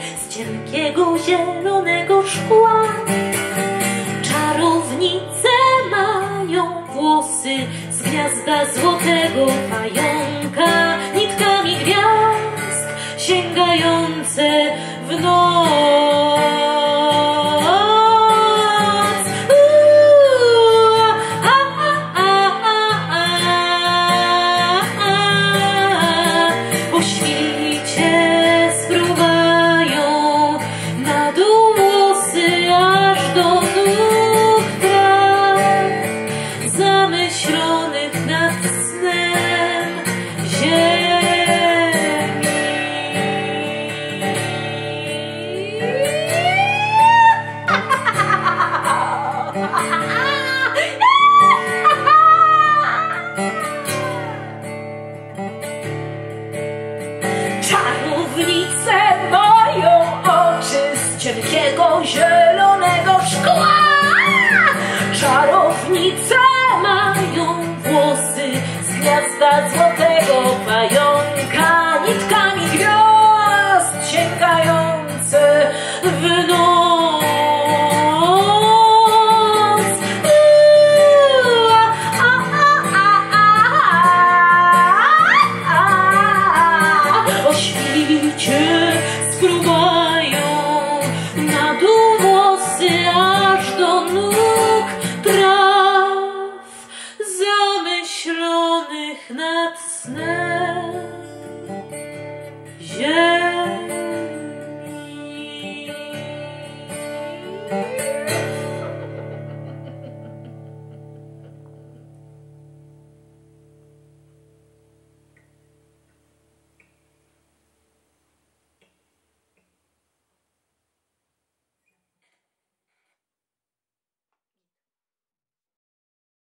z cienkiego zielonego szkła. Czarownice mają włosy z gniazda złotego pająka, nitkami gwiazd sięgające w noc. Po świcie spruwają na dół włosy aż do nóg traw, zamyślonych nad snem ziemi. Czarownice mają oczy z cienkiego zielonego szkła. Czarownice mają włosy z gniazda złotego pająka, nitkami gwiazd sięgające w noc. O świcie spruwają na dół włosy aż do nóg traw, zamyślonych nad snem.